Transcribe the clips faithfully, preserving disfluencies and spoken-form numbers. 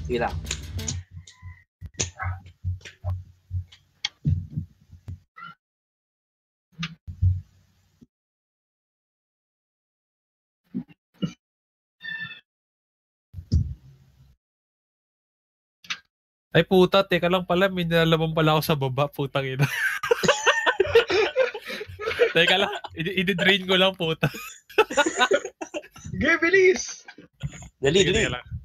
Sige lang. Ay puta, teka lang pala, may nilalaman pala ako sa baba, putang ina. Teka lang, i-drain ko lang puta. Sige, bilis! Dali, dali.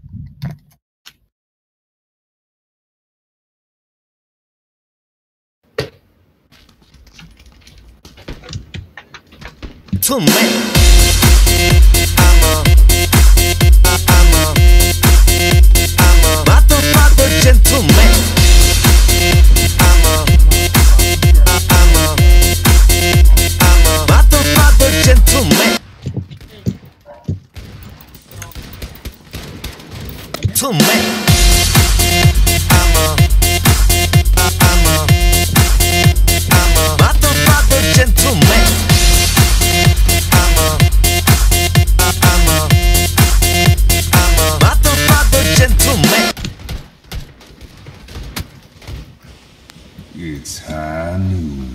To me, I'm a, I'm a, I'm a motherfucker gentleman. I'm a, I'm a, I'm a motherfucker gentleman. To me, I'm a, I'm a, I'm a motherfucker gentleman. I'm a, I'm a, I'm a motherfucker gentleman. It's high noon.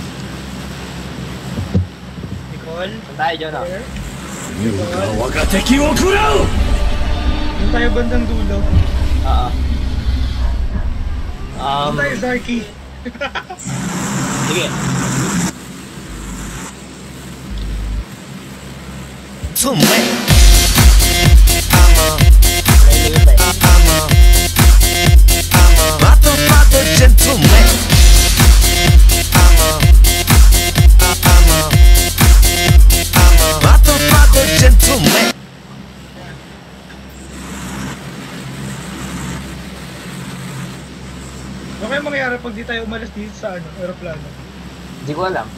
Nicole? Saan tayo dyan, ah? Wakateki wo kurao! Doon tayo bandang dulo. Ah, Doon Um, tayo, Zarky. sige. To me, I'm a, Nailigod tayo. I'm a, I'm a motherfucker gentleman. I'm a, I'm a, I'm a motherfucker gentleman. Ano kaya mangyayari pag di tayo umalis dito sa ano, aeroplano? Hindi ko alam.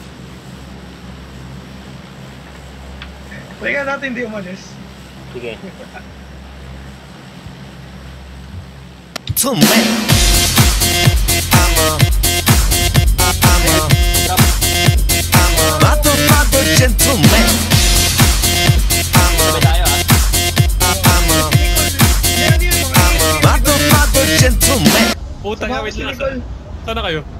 Kaya natin di umalis. Sige. To me, I'm a, I'm a, Drop. I'm a motherfucker gentleman. I'm a, Sabay tayo, ah. I'm a, Meron yun, mga I'm a motherfucker gentleman. Puta nga, wait lang. Saan saan na kayo?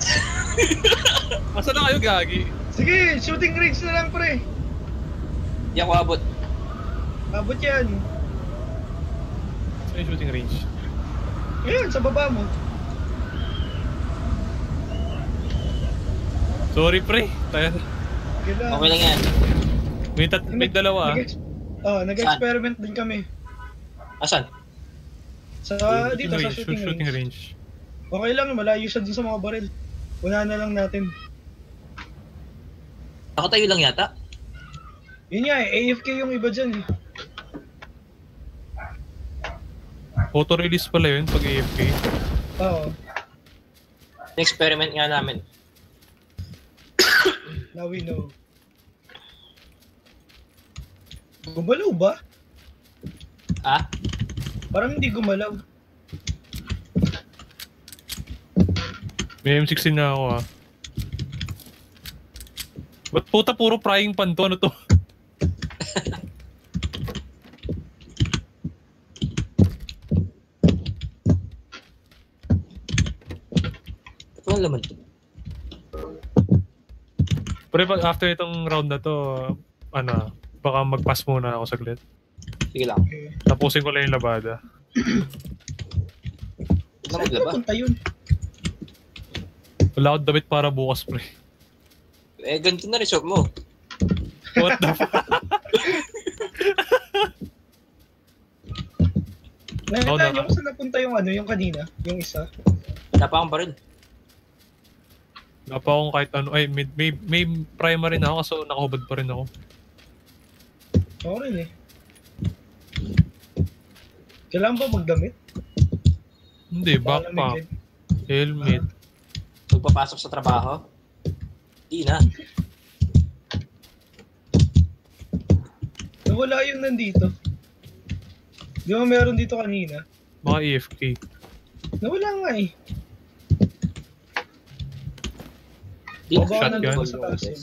Asa na kayo, gagi? Sige, shooting range na lang, pre. Hindi ako abot. Abot yan. Saan yung shooting range? Ayan, sa baba mo. Sorry pre, tayo. Okay lang. Okay lang yan. May, tat may dalawa ah. Nag-ex- Oh, nag-experiment din kami. Asan? Sa Shooting dito sa range, shooting, shooting range. range. Okay lang, malayo siya dun sa mga baril. Una na lang natin. Ako tayo lang yata. Yun nga eh, A F K yung iba dyan eh. Photo release pala yun pag A F K. Oo. Experiment nga namin. Now we know. Gumalaw ba? Ah? Parang hindi gumalaw. May M sixteen na ako ah. Ba't puta puro frying pan to? Ano to? Ito ang laman. Pero pag after itong round na to, ano, baka mag-pass muna ako saglit. Sige lang. Okay. Tapusin ko lang yung labada. Huwag na maglaba. Punta yun. Wala akong damit para bukas pre. Eh, ganito na resort mo. What the fuck? Nakita no, niyo no. kung saan napunta yung ano, yung kanina, yung isa. Wala pa akong baril. Wala pa akong kahit ano. Ay, may, may, may primary na ako kaso nakahubad pa rin ako. Ako rin eh. Kailangan ba magdamit? Hindi, Baka backpack, lamig helmet. Magpapasok sa trabaho. Di na. Nawala yung nandito. Di ba meron dito kanina? Mga A F K. Nawala nga eh. Di na. Baba shotgun. nandito sa taas eh.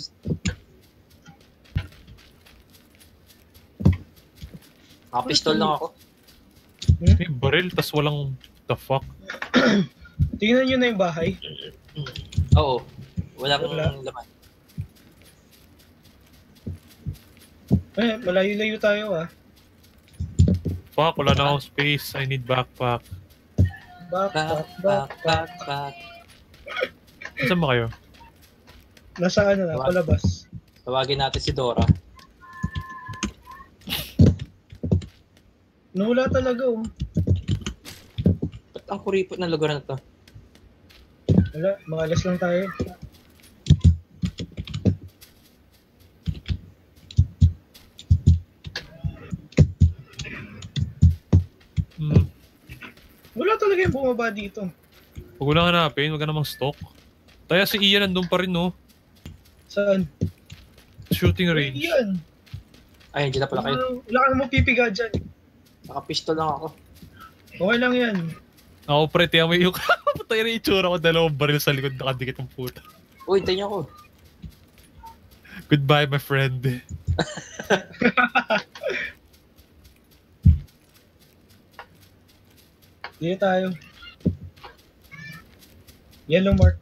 Nakapistol lang ako. May baril, tas walang the fuck. Tingnan nyo na yung bahay. Oo. Walang Wala. laman. Eh, malayo-layo tayo ah. Fuck, wala na akong space. I need backpack. Back, Back, back, back, back, back. back, back. Saan ba kayo? Nasa ano na, palabas. Tawagin natin si Dora. Nawala talaga oh. Ba't ang kuripot ng lugar na to? Wala, makalas lang tayo. Hmm. Wala talaga yung bumaba dito. Huwag mo lang hanapin, huwag ka namang stock. Tayo si Ian nandun pa rin, no? Saan? Shooting Ay, range. yan. Ay, hindi na pala kayo. Wala, wala ka namang pipiga dyan. Nakapistol lang ako. Okay lang yan. Ako pre, tiyan mo yung patay na itsura ko, dalawang baril sa likod, nakadikit ang puta. Uy, tayo niyo ako. Goodbye, my friend. Dito tayo. Yellow mark.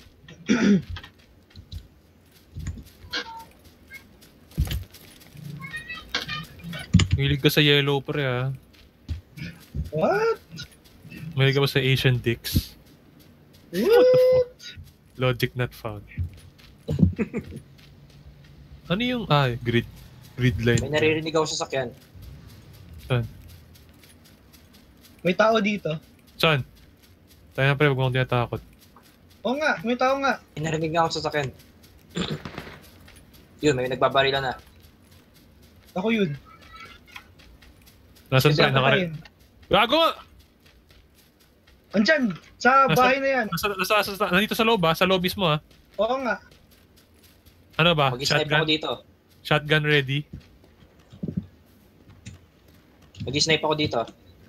Mahilig ka sa yellow pre, ha? What? Mahilig ka ba sa Asian dicks? What? Logic not found. Ano yung, ah, grid, grid line. May naririnig ako sa sakyan. Saan? May tao dito. Saan? Tayo na pre, huwag mo akong tinatakot. Oo nga, may tao nga. May narinig nga ako sa sakyan. Yun, may nagbabarila na. Ako yun. Nasaan Kasi pre? ako Nakara... tayo. Gago! Andyan, sa bahay na yan. Nasa, nasa, nasa, nandito sa loob, ha? Sa lobbies mo, ha? Oo nga. Ano ba? Mag-snipe ako Shotgun? dito. Shotgun ready? Mag-snipe ako dito.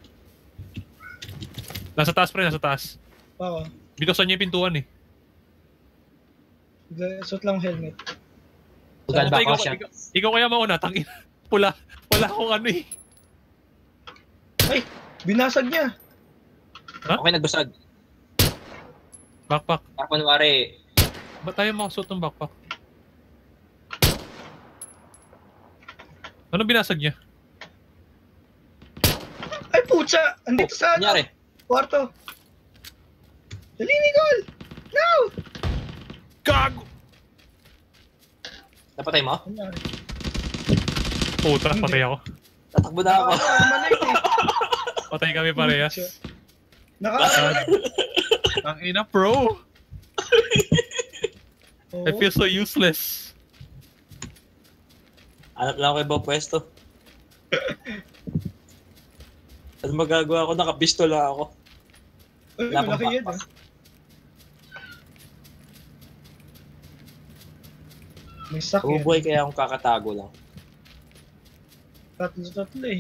Nasa taas pre, nasa taas. Oo. Binuksan niya yung pintuan, eh. Suot lang helmet. Tugan ba Puta, ikaw, ako siya? ikaw, ikaw kaya mauna, tangin. Pula. Wala akong ano, eh. Ay, binasag niya. Okay, nagbasag. Backpack. Ako kunwari, Ba't tayo makasuot ng backpack? Anong binasag niya? Ay, putya! Andito oh, sa ano, nangyari. kwarto. Dali, Nicole! No! Gago! Napatay mo? Nangyari. Puta, Hindi. patay ako. Tatakbo na ako. Naka-armalite eh. Patay kami parehas. Naka-armalite. Ang ina, bro! I Oo. feel so useless. Hanap lang ako ibang pwesto. Ano magagawa ko? Nakapistol lang ako. Ay, Wala akong malaki yan ah. backpack. May sakyan. Umubuhay kaya akong kakatago lang. Tatlo-tatlo eh.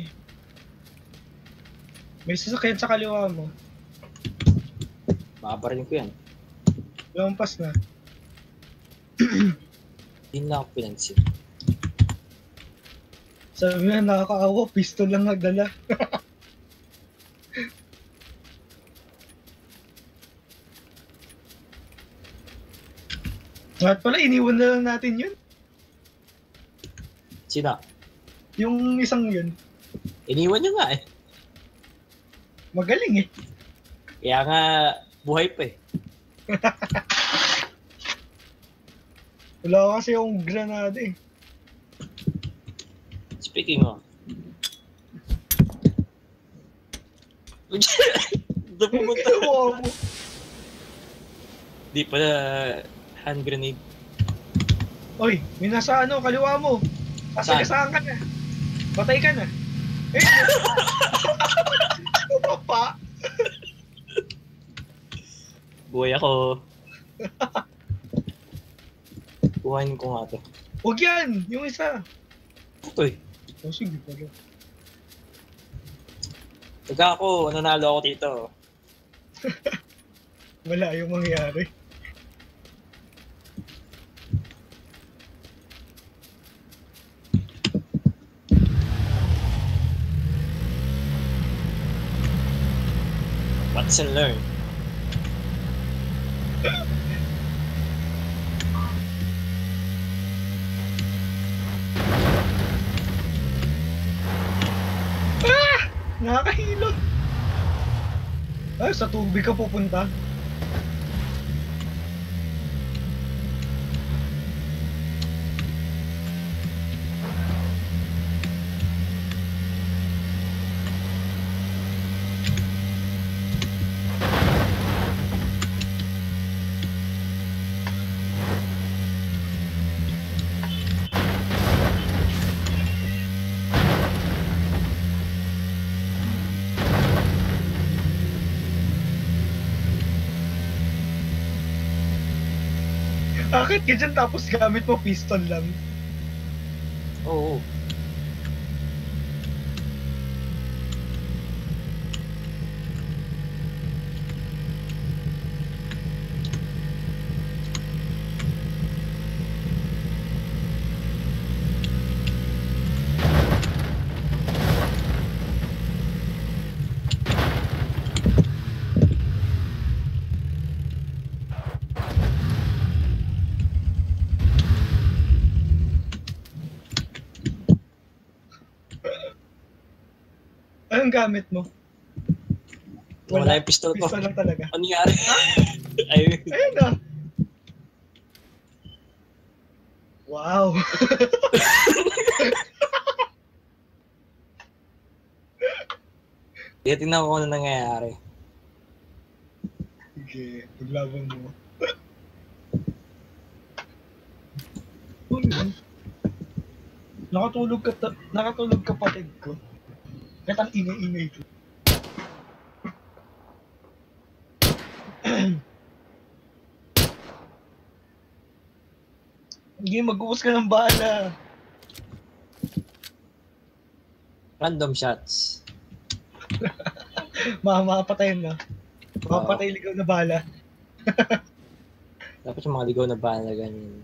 May sasakyan sa kaliwa mo. Makaparin ko yan. Lampas na. Hindi na ako pinansin. Sabi nga nakakaawa, pistol lang nagdala. At pala, iniwan na lang natin yun. Sino? Yung isang yun. Iniwan nyo nga eh. Magaling eh. Kaya nga, buhay pa eh. Wala kasi yung granada eh. Speaking of. Doon pumunta. Wow. Di pala hand grenade. Oy, may nasa ano, kaliwa mo. Kasagasaan ka na. Patay ka na. Eh, pa. Buhay ako. Buhayin ko nga to. Huwag yan, yung isa. Ito eh. Oh, sige pala. Pagka ako, nanalo ako dito. Wala yung mangyari. Watch and learn. Nakakahilo. Ay, sa tubig ka pupunta. Bakit ka dyan tapos gamit mo piston lang? Oo. Anong gamit mo? Wala yung pistol ko. Pistol lang talaga. Ano nangyari? Ayun. Ayun na. Wow. Kaya tingnan ko kung ano nangyayari. Sige, paglaban mo. Ano yun? Nakatulog ka, ta- nakatulog kapatid ko. Kahit ang ingay-ingay ko. Hindi, mag-uus ka ng bala. Random shots. Mamapatay na. Mamapatay ligaw na bala. Dapat yung mga ligaw na bahay na ganyan.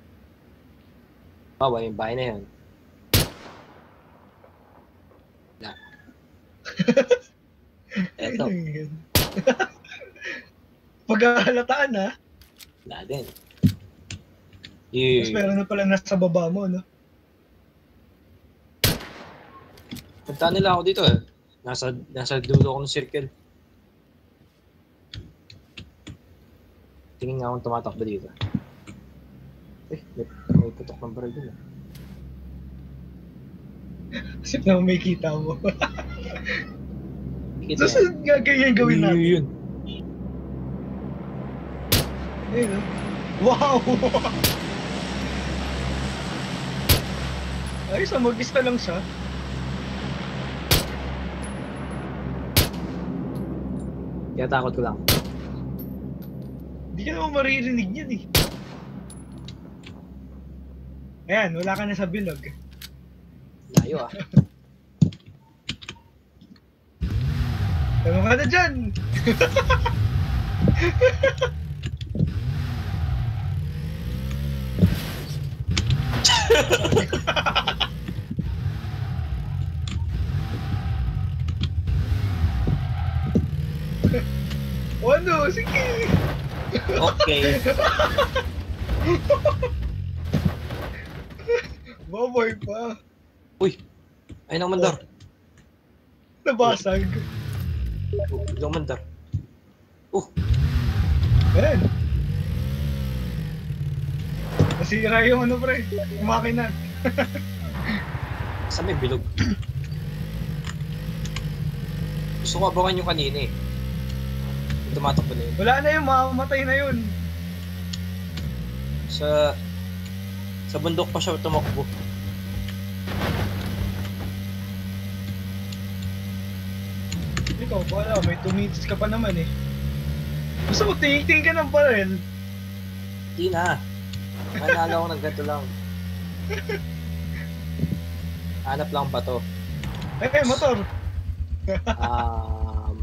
Bawa yung bahay na yun. Na. Eto. Ano yun? Pagkahalataan ha. Wala din. Mas Yun. meron na pala nasa baba mo, no? Punta nila ako dito eh. Nasa, nasa dulo ko ng circle. Tingin nga akong tumatakbo dito. Eh, may, may putok ng baril dun eh. Sip na may kita mo. Kita So, saan nga ganyan gawin natin? Yun. Ayun, no? Wow! Ayos, ah, mag-isa lang siya. Kaya takot ko lang. Hindi ka naman maririnig yan eh. Ayan, wala ka na sa bilog. Layo ah. Ano ka na dyan? O ano, sige. Okay. Baboy pa. Uy! Ayun ang mandar. Nabasag. Ayun ang mandar. Uh! Ayan. Nasira yung ano pre, yung makina. Saan may bilog? Gusto ko abangan yung kanina eh. Yung tumatakbo na yun. Wala na yun, mamamatay na yun. Sa... Sa bundok pa siya tumakbo. Ikaw, wala, may two minutes ka pa naman eh. Gusto mo, tingin-tingin ka ng baril. Di na. Manalo ako ng ganito lang. Hanap lang ba to? Eh, eh, motor. Um...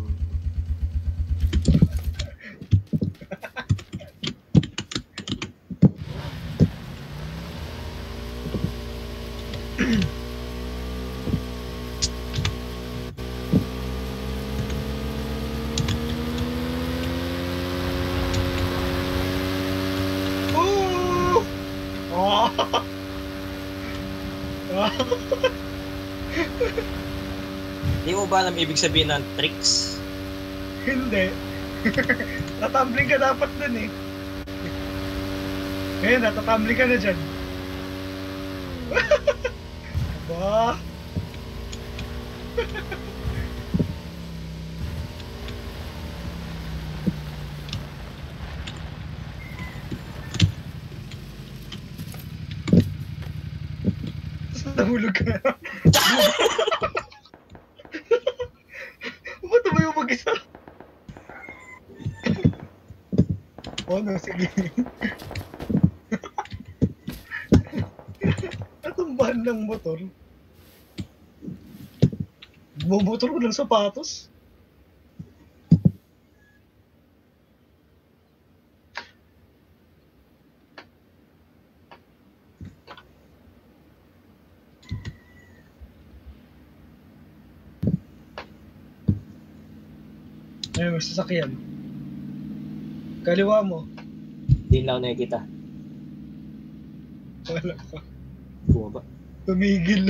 Hindi mo ba alam ibig sabihin ng tricks? Hindi. Tatambling ka dapat dun eh. Ngayon, natatambling ka na dyan. Aba. Nahulog ka na. Ba't ba yung mag-isa? Oh no, sige. Natumbahan ng motor. Bumotor ko ng sapatos. Ayun, may sasakyan. Kaliwa mo. Hindi lang ako nakikita. Wala ka. Bumaba. Tumigil.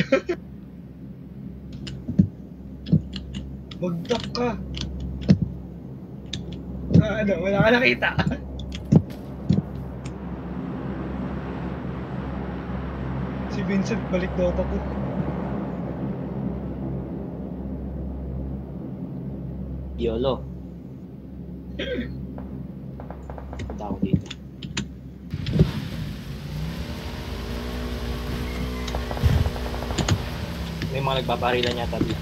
Magdak ka. Ah, ano, wala ka nakita. Si Vincent balik Dota ko. YOLO. Punta ako dito. May mga nagbabarilan yata dito.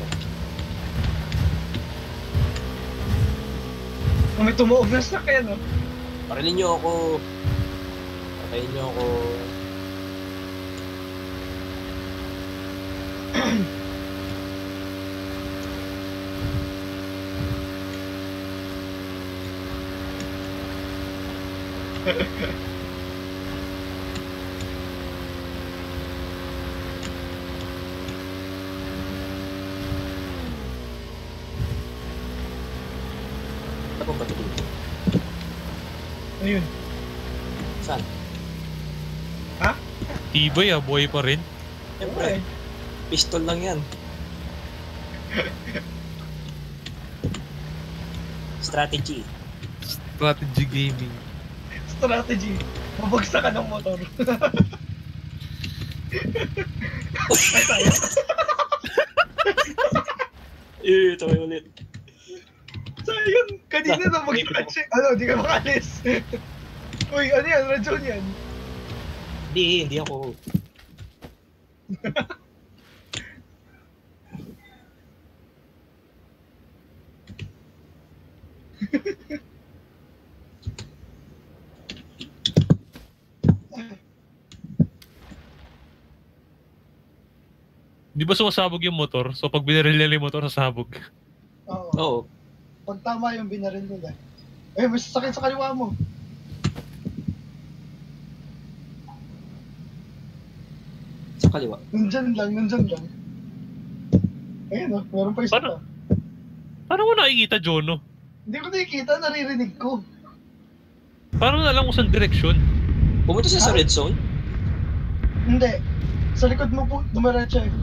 Oh, may tumuog na sakyan, no? Parilin nyo ako. Patayin nyo ako. Ano ba ito dito? Ayun. Saan? Ha? Tibay ah, buhay pa rin. Siyempre. Pistol lang yan. Strategy. Strategy gaming. Strategy. Mabagsak ka ng motor. Ay, tayo. Eh, ito kayo ulit. Sayang, kanina na mag-catch. Ano, di ka makalis. Uy, ano yan? Rajon yan. Hindi, hindi ako. Di ba sumasabog yung motor? So pag binaril nila yung motor, sasabog. Oo. Oo. Pag tama yung binaril nila. Eh, may sasakyan sa kaliwa mo. Sa kaliwa. Nandyan lang, nandyan lang. Ayun o, meron pa isa Paano? pa. Paano mo nakikita, Jono? Hindi ko nakikita, naririnig ko. Paano na lang kung saan direksyon? Pumunta siya sa Ah? red zone? Hindi. Sa likod mo po, dumiretso eh.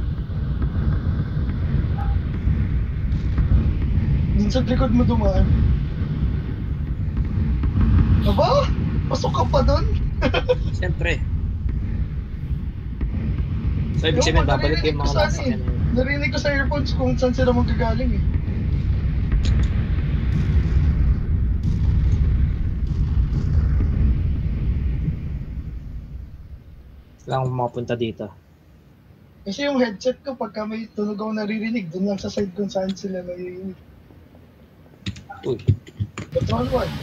Minsan likod mo dumaan. Aba? Pasok ka pa doon? Siyempre. So, ibig Yung sabihin, mga babalik yung narinig ko mga sa nasa ano eh. kanya. Narinig ko sa earphones kung saan sila magkagaling eh. Kailangan ko makapunta dito. Kasi yung headset ko, pagka may tunog ako naririnig, dun lang sa side kung saan sila naririnig. Uy, Control one.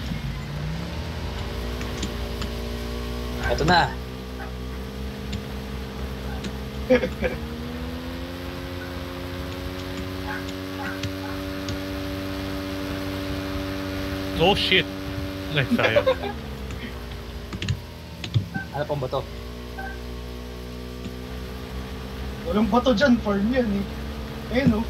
eto na. Oh shit! Ay, sayang. Ano pang ba to? Walang bato dyan, farm yan eh. Ayun oh.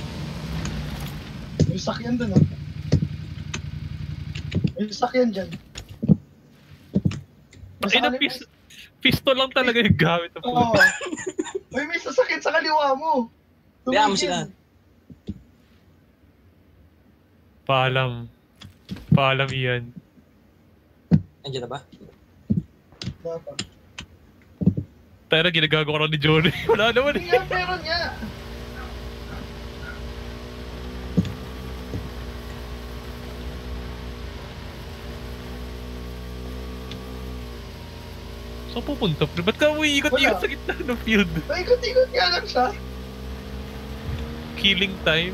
May sakyan dun oh. May sakyan dyan. Nasa Ay na, kaliwa- pis pistol lang talaga yung gamit ng Oo. puta. Uy, may sasakit sa kaliwa mo. Kaya mo Tumigil. sila. Paalam. Paalam iyan. Andiyan na ba? Dapat. Tayo na ginagago ko lang ni Johnny. Wala naman Hindi eh. nga, meron nga. Saan pupunta? Pre? Ba't ka umiikot-ikot Wala. sa gitna ng field? Paikot-ikot nga lang siya. Killing time.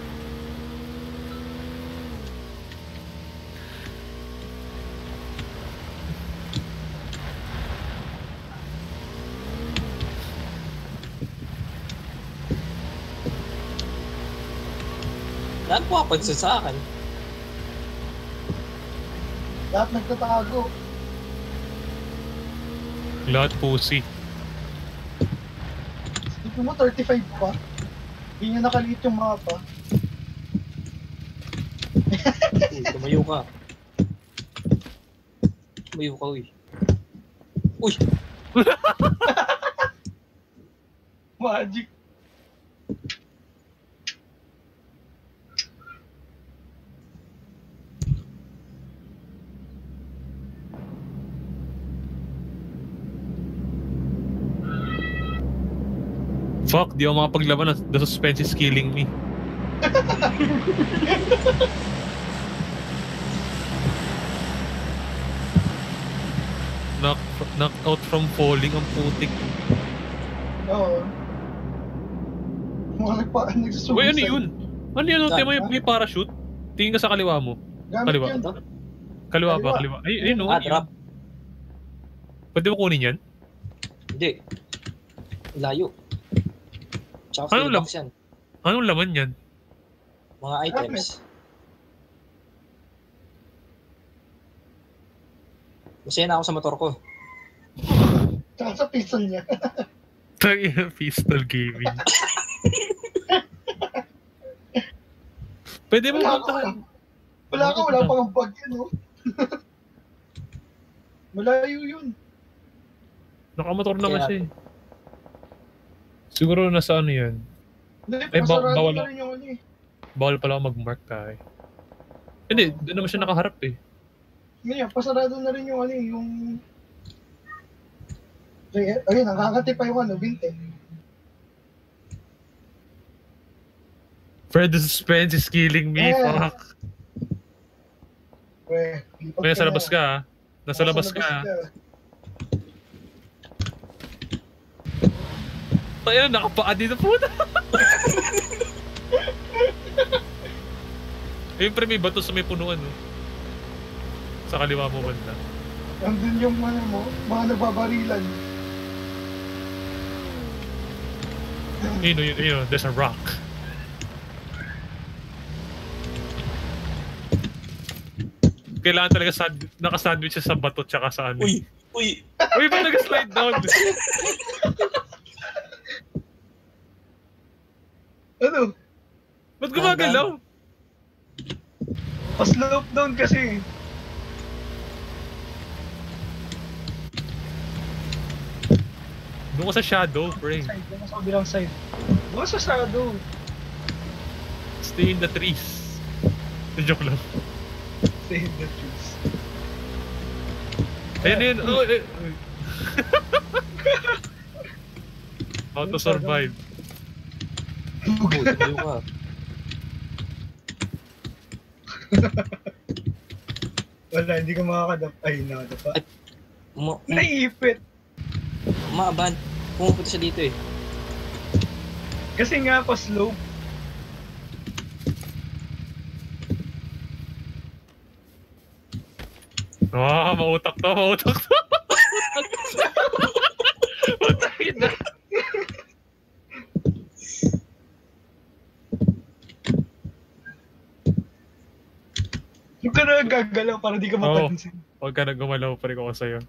Lahat po kapansin sa akin. Lahat nagtatago. Lahat pussy. Isipin mo, thirty-five pa. Hindi niya nakaliit yung mapa. Uy, tumayo ka. Tumayo ka, uy. Uy! Magic. Fuck, di ako makapaglaban. The suspense is killing me. Knock, knock out from falling ang putik. Oo. Mga nagpa, nagsusuicide. Uy, ano yun? Ano yun? Saan? May, may parachute? Tingin ka sa kaliwa mo. Gamit Kaliwa. yun. Ito? Kaliwa ba? Kaliwa. Kaliwa. Ay, ayun o. Ah, drop. Pwede mo kunin yan? Hindi. Layo. Tsaka Ano full lang? box yan. Anong laman yan? Mga items. Masaya na ako sa motor ko. Tsaka sa pistol niya. Tangina, pistol gaming. Pwede mo Wala puntahan. Wala ka, wala pang ang bag yun, no? Malayo yun. Nakamotor naman Kaya- siya eh. Siguro nasa ano yan. Hindi, Ay, ba- pasarado bawal na ako. rin yung ano eh. Bawal pala ako mag-mark ka eh. Hindi, doon naman siya nakaharap eh. Ngayon, pasarado na rin yung ano eh, yung... Ay, ayun, nakakati pa yung ano, binte. Fred, the suspense is killing me. Yeah. Fuck. Weh, lipat May nasa na. labas ka ah. Nasa labas ka ah. Tayo, nakapaa dito puta. Ayun pre, may bato sa may punuan oh. Sa kaliwa mo banda. Nandun yung ano mo, mga nababarilan. Yun oh, yun, yun oh. There's a rock. Kailangan talaga sad naka-sandwich siya sa bato tsaka sa ano. Uy! Uy! Uy, ba't nag-slide down? Ano? Ba't gumagalaw? Pa-slope down kasi. Doon ko sa shadow, pre. Side, doon sa kabilang side. Doon sa shadow. Stay in the trees. Joke lang. Stay in the trees. Ayun, ayun. Oh, eh, eh. How to survive. Uy, tumayo ka. Wala, hindi ka makakadap. Ay, nakadapa. Ay. Uma Naipit. umaaban. Pumupunta siya dito eh. Kasi nga pa-slope. Ah, mautak to, mautak to. Patayin na. Yung ka na gagalaw para di ka Oo. mapansin. Huwag ka na gumalaw, pare ko sa'yo.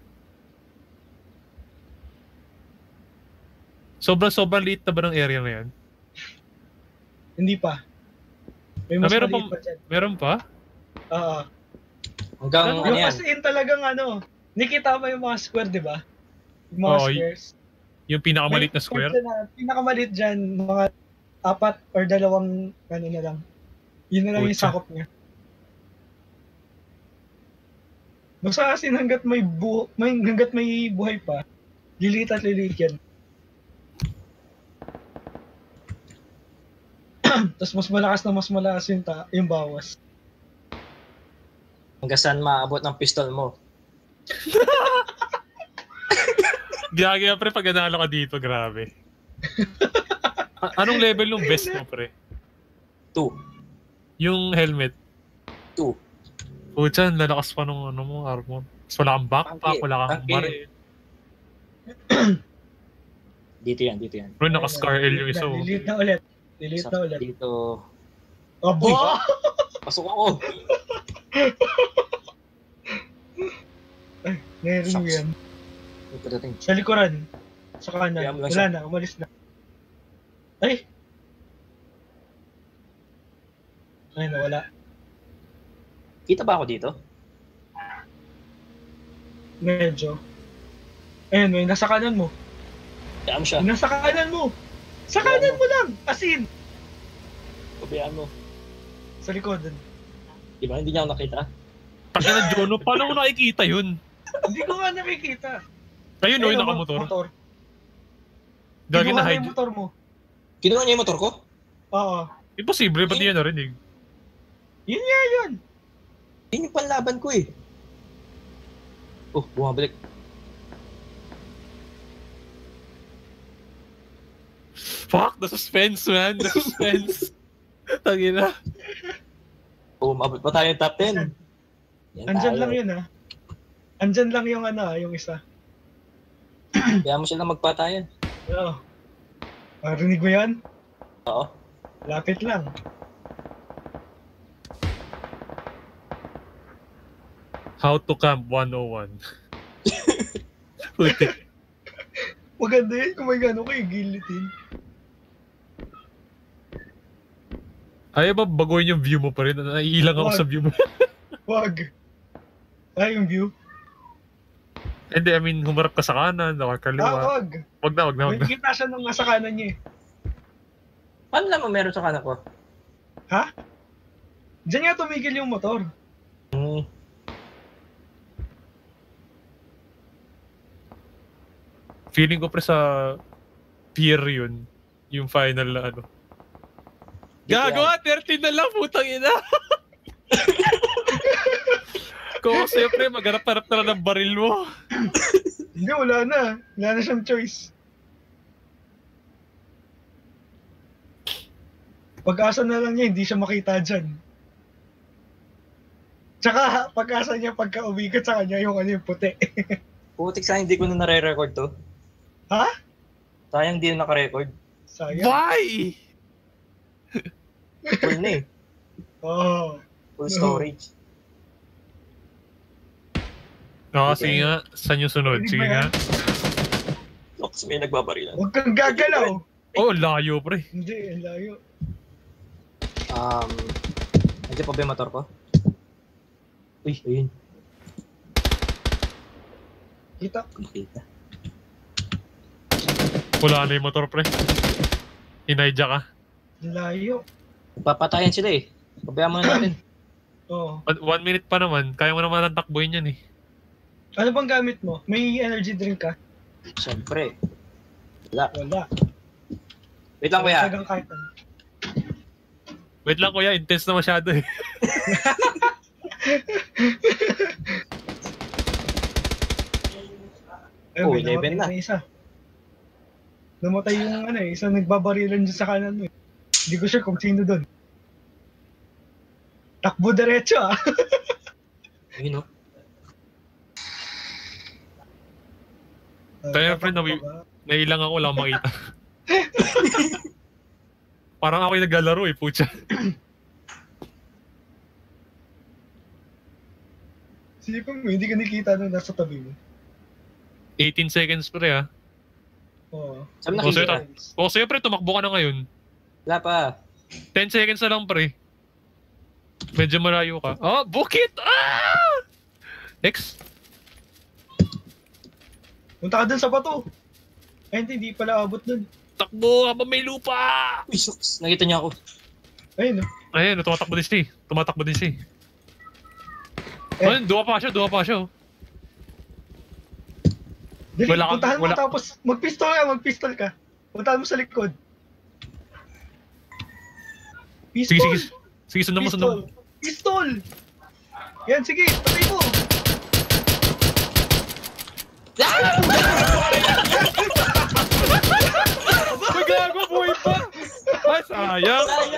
Sobrang-sobrang liit na ba ng area na yan? Hindi pa. May Ah, mas meron maliit pang- pa dyan. Meron pa? Oo. Hanggang Ano? ano Yung yan? as in talagang ano, Nakita mo yung mga square, di ba? Yung mga Oo, y- squares. Yung pinakamalit na May square. dyan na- Pinakamalit dyan, mga apat or dalawang, ano na lang. Yun na lang yung Pucha. sakop niya. Basta kasi hanggat may, bu may, hanggat may buhay pa, lilit at lilit yan. Tapos mas malakas na mas malakas yung, ta yung bawas. Hanggang saan maabot ng pistol mo? Gagaya pre, pag nanalo ka dito, grabe. A- anong level yung best mo pre? Two. Yung helmet. Two. Pucha, ang lalakas pa nung ano mo, armor. Tapos wala kang backpack, Tangke, wala kang tangke. baril. Dito yan, dito yan. Bro, naka-scar L yung isa. oh. Lilit na ulit. Lilit Sa- na ulit. Dito. Abo! Pasok ako. Ay, narinig mo Shucks. yan. May padating. Sa likuran. Sa kanan. Kaya mo lang Wala siya. na, umalis na. Ay! Ay, nawala. Kita ba ako dito? Medyo. Ayun, may nasa kanan mo. Kaya mo siya. May nasa kanan mo! Sa kanan mo lang! Asin! Pabayaan mo. Sa likodan. Di ba? Hindi niya ako nakita. Takin na Jono, paano mo nakikita yun? Hindi ko nga nakikita. Ayun, no, yung Ayun, nakamotor. motor. Gagawin Kinuha na na yung hide. motor mo. Kinuha niya yung motor ko? Oo. Imposible, ba't di yan narinig? Yun nga yun. Yun yung panlaban ko eh. Oh, bumabalik. Fuck, the suspense, man. The suspense. Tangina. Oh, umabot pa tayo yung top ten. Yan Andyan tayo. lang yun ah. Andyan lang yung ano ah, yung isa. Kaya mo sila magpatayan. Oo. Marinig mo yan? Oo. Lapit lang. How to camp one oh one. Puti. Maganda yun kung may gano'n kayo guillotine. Ayaw ba baguhin yung view mo pa rin? Naiilang ako Wag. sa view mo. Wag. Ay, yung view. Hindi, I mean, humarap ka sa kanan, Ah, nakakaliwa. wag. Wag na, wag na, wag May na. kita siya nung nasa kanan niya eh. Paano naman meron sa kanan ko? Ha? Diyan nga tumigil yung motor. Hmm. Feeling ko pre sa pier yun, yung final na ano. Gagawa, thirteen na lang, putang ina! Kung siyempre, magharap-harap na lang ng baril mo. Hindi, wala na. Wala na siyang choice. Pag-asa na lang niya, hindi siya makita dyan. Tsaka, pag-asa niya, pagka-umikat sa kanya, yung ano yung puti. Putik sa hindi ko na nare-record to. Ha? Sayang di na naka-record. Sayang. Why? Full na eh. Oo. Full storage. No, sige nga, saan yung sunod? Sige nga. Loks, may nagbabarilan. Huwag kang gagalaw. Oh, layo pre. Hindi, ang layo. Um, nandiyan pa ba yung motor ko? Uy, ayun. Kita. Nakita. Wala na yung motor pre. Inaidya ka. Ang layo. Papatayan sila eh. Pabayaan muna natin. Oo. One, one minute pa naman, kaya mo naman ang takbuhin yan eh. Ano bang gamit mo? May energy drink ka? Siyempre. Wala. Wala. Wait lang kuya. Talagang kahit ano. Wait lang kuya, intense na masyado eh. Ayun, Oh, may eleven namatay na. Isa. Namatay yung ano eh, isang nagbabarilan dyan sa kanan mo eh. Hindi ko sure kung sino doon. Takbo diretso ah. Ayun oh. Kaya, friend, nawi- Nailang ako, wala akong makita. Parang ako yung naglalaro eh, putya. Sipin mo, hindi ka nakita nung nasa tabi mo. eighteen seconds pre ah. Oo. Saan Oh, nakita? sir, O sa'yo pre, tumakbo ka na ngayon. Wala pa. ten seconds na lang pre. Medyo malayo ka. Oh, bukit! Ah! X? Punta ka dun sa bato. Ay, hindi, hindi pala abot dun. Takbo habang may lupa! Uy, shucks. Nakita niya ako. Ayun, no? Ayun, tumatakbo din siya eh. Tumatakbo din siya eh. Eh. Ayun, duwa pa siya, duwa pa siya oh. Dali, Wala kang- puntahan mo wala- tapos mag-pistol ka, mag-pistol ka. Puntahan mo sa likod. Pistol! Sige, sige. Sige, sundan mo, sundan mo. Pistol! Yan, sige, patay mo! Uy, gago, buhay pa! Ay, sayang!